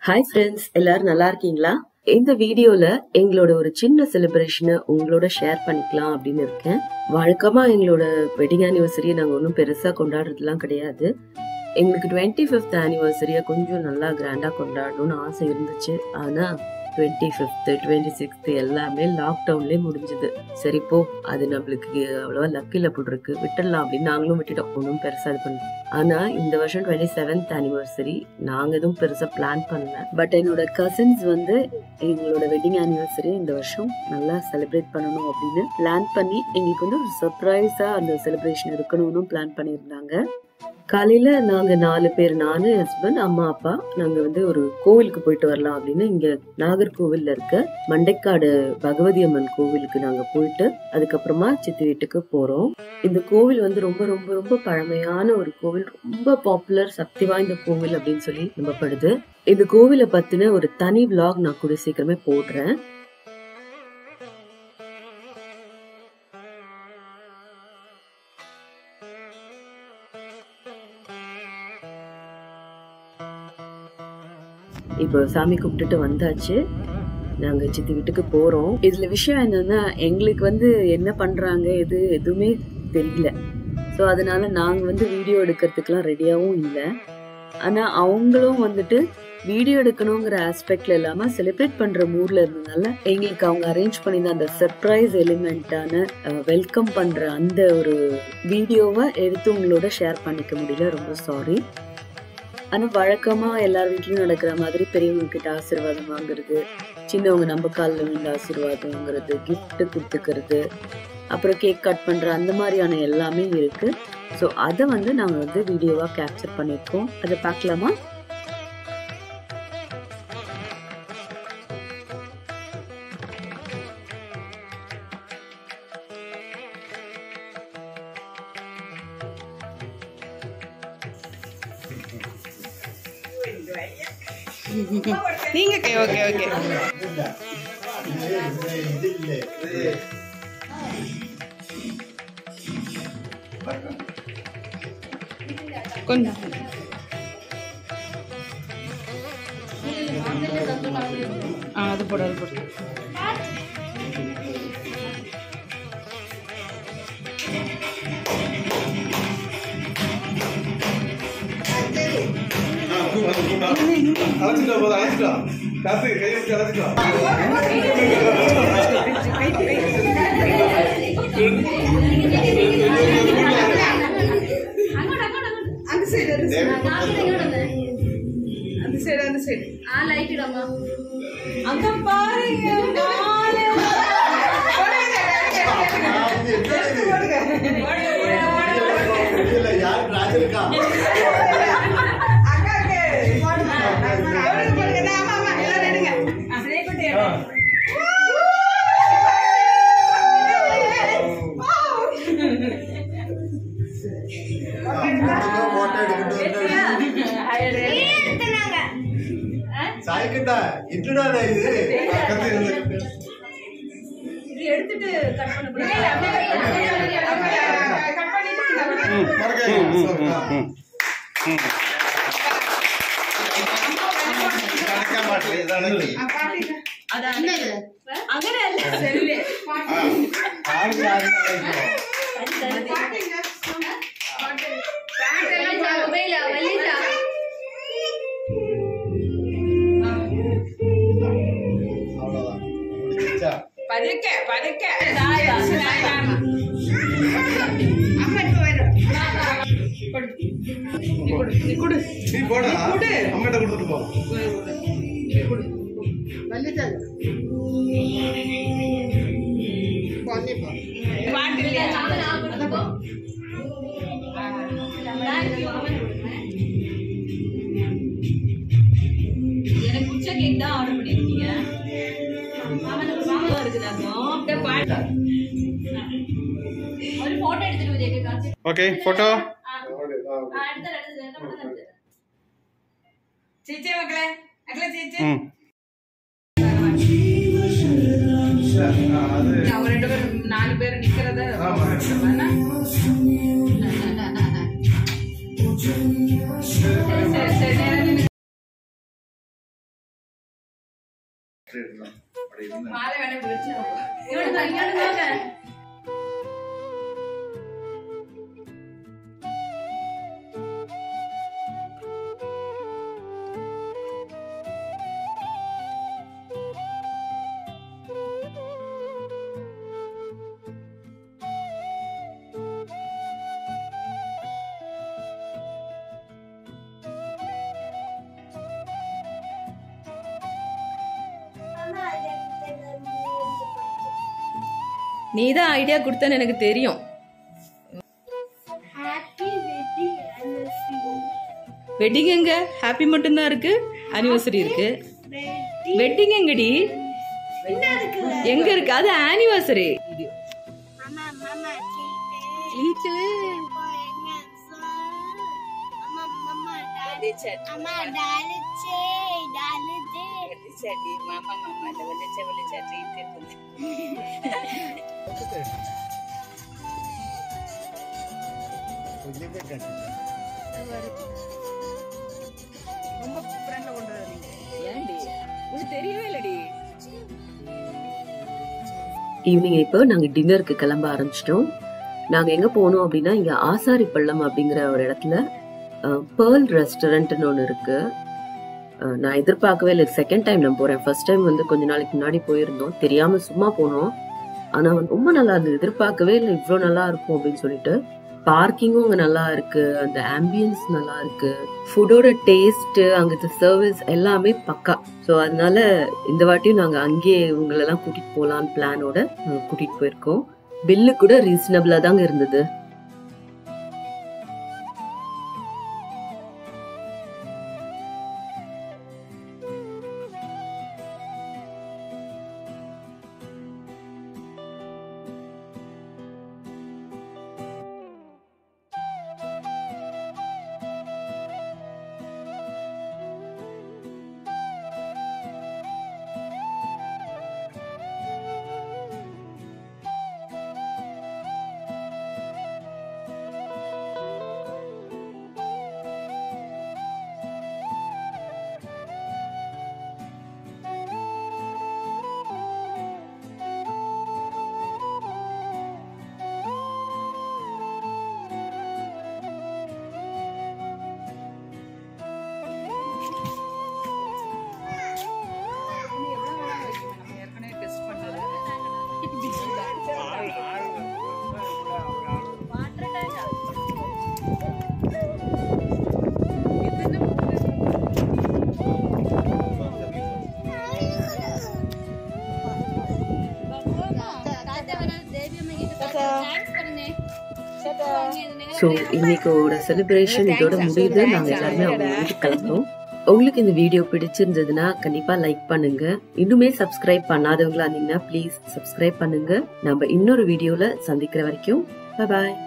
Hi friends, எல்லாரும் நல்லா இருக்கீங்களா? இந்த வீடியோல எங்களோட ஒரு சின்ன செலிப்ரேஷனை உங்களோட ஷேர் பண்ணிக்கலாம் அப்படின்னு இருக்கேன். வழக்கமா எங்களோட வெட்டிங் ஆனிவர்சரியை நாங்க ஒன்றும் பெருசா கொண்டாடுறதுலாம் கிடையாது. எங்களுக்கு 25th ஆனிவர்சரியை கொஞ்சம் நல்லா கிராண்டா கொண்டாடணும்னு ஆசை இருந்துச்சு. ஆனா 25th 26th எல்லாமே லாக்டவுன்லேயே முடிஞ்சது. சரி போ, அது நம்மளுக்கு அவ்வளவா லக்கில போட்டுருக்கு, விட்டுடலாம் அப்படின்னு நாங்களும் விட்டுட்டோம். ஒன்றும் பெருசா இது பண்ணோம். ஆனா இந்த வருஷம் 27th ஆனிவர்சரி நாங்க எதுவும் பெருசா பிளான் பண்ணல. பட் என்னோட கசின்ஸ் வந்து எங்களோட வெட்டிங் ஆனிவர்சரி இந்த வருஷம் நல்லா செலிப்ரேட் பண்ணணும் அப்படின்னு பிளான் பண்ணி எங்களுக்கு வந்து ஒரு சர்ப்ரைஸா அந்த செலிப்ரேஷன் இருக்கணும்னு பிளான் பண்ணியிருந்தாங்க. காலையில நாங்க 4 பேர், நானு, ஹஸ்பண்ட், அம்மா, அப்பா, நாங்க வந்து ஒரு கோவிலுக்கு போயிட்டு வரலாம் அப்படின்னு இங்க நாகர்கோவில்ல இருக்க மண்டைக்காடு பகவதி அம்மன் கோவிலுக்கு நாங்க போயிட்டு அதுக்கப்புறமா சித்தி வீட்டுக்கு போறோம். இந்த கோவில் வந்து ரொம்ப ரொம்ப ரொம்ப பழமையான ஒரு கோவில், ரொம்ப பாப்புலர், சக்தி வாய்ந்த கோவில் அப்படின்னு சொல்லி நம்பப்படுது. இந்த கோவிலை பத்தின ஒரு தனி விளாக் நான் கூட சீக்கிரமே போடுறேன். இப்போ சாமி கும்பிட்டுட்டு வந்தாச்சு. நாங்க சித்தி வீட்டுக்கு போறோம். இதுல விஷயம் என்னன்னா, எங்களுக்கு வந்து என்ன பண்றாங்க எதுவுமே தெரியல. ஸோ அதனால நாங்க வந்து வீடியோ எடுக்கிறதுக்கெல்லாம் ரெடியாவும் இல்லை. ஆனா அவங்களும் வந்துட்டு வீடியோ எடுக்கணுங்கிற ஆஸ்பெக்ட்ல இல்லாம செலிப்ரேட் பண்ற மூட்ல இருந்ததுனால எங்களுக்கு அவங்க அரேஞ்ச் பண்ணியிருந்த அந்த சர்ப்ரைஸ் எலிமெண்டான வெல்கம் பண்ற அந்த ஒரு வீடியோவை எடுத்து உங்களோட ஷேர் பண்ணிக்க முடியல. ரொம்ப சாரி. ஆனா வழக்கமா எல்லார் வீட்லயும் நடக்கிற மாதிரி பெரியவங்க கிட்ட ஆசீர்வாதம் வாங்குறது, சின்னவங்க நம்ம காலில் விழுந்து ஆசீர்வாதம் வாங்குறது, கிஃப்ட் கொடுத்துக்கிறது, அப்புறம் கேக் கட் பண்ற அந்த மாதிரியான எல்லாமே இருக்கு. ஸோ அதை வந்து நாங்க வந்து வீடியோவா கேப்சர் பண்ணியிருக்கோம். அதை பார்க்கலாமா? நீங்க ஓகே ஓகே கொஞ்சம் அது போடு அது போடு. எடுத்துட்டு கட் பண்ண எனக்கு பிடிச்ச கேக் தான் ஆர்டர் பண்ணிருக்கீங்க. ஒரு போட்டோ எடுத்துட்டு ஓகே போட்டோ சீச்சே மக்களே அக்கல சீச்சே அவங்க 2 பேரும் 4 பேர் நிக்கிறத மாலை வேணா பிடிச்சு இவனுக்கு நீ தான் ஐடியா கொடுத்தன்னு எனக்கு தெரியும். வெட்டிங் எங்க? ஹாப்பி மட்டும்தான் இருக்கு, அனிவர்சரி இருக்கு. வெட்டிங் எங்கடி? எங்க இருக்கு? அது ஆனிவர்சரி. தெரியவே இல்லடி. ஈவினிங் இப்போ நாங்க டின்னருக்கு கிளம்ப ஆரம்பிச்சிட்டோம். நாங்க எங்க போனோம் அப்படின்னா, இங்க ஆசாரி பள்ளம் அப்படிங்கிற ஒரு இடத்துல பேர்ல் ரெஸ்டாரண்ட்னு ஒன்று இருக்கு. நான் எதிர்பார்க்கவே இல்லை. செகண்ட் டைம் நான் போறேன். ஃபர்ஸ்ட் டைம் வந்து கொஞ்ச நாளைக்கு முன்னாடி போயிருந்தோம், தெரியாம சும்மா போனோம். ஆனா ரொம்ப நல்லா இருந்தது. எதிர்பார்க்கவே இல்லை இவ்வளோ நல்லா இருக்கும் அப்படின்னு சொல்லிட்டு. பார்க்கிங்கும் அங்க நல்லா இருக்கு, அந்த ஆம்பியன்ஸ் நல்லா இருக்கு, ஃபுட்டோட டேஸ்ட், அங்க சர்வீஸ் எல்லாமே பக்கா. ஸோ அதனால இந்த வாட்டியும் நாங்க அங்கேயே உங்களெல்லாம் கூட்டிட்டு போகலான்னு பிளானோட கூட்டிட்டு போயிருக்கோம். பில்லு கூட ரீசனபிளா தாங்க இருந்தது. ஸோ இன்னைக்கோட செலிப்ரேஷன் இதோட முடியுது. நாங்கள் எல்லாருமே அவங்க வீட்டுக்கு கிளம்புறோம். உங்களுக்கு இந்த வீடியோ பிடிச்சிருந்ததுன்னா கண்டிப்பா லைக் பண்ணுங்க. இன்னுமே சப்ஸ்கிரைப் பண்ணாதவங்களா இருந்தீங்கன்னா ப்ளீஸ் சப்ஸ்கிரைப் பண்ணுங்க. நம்ம இன்னொரு வீடியோல சந்திக்கிற வரைக்கும் பாய்.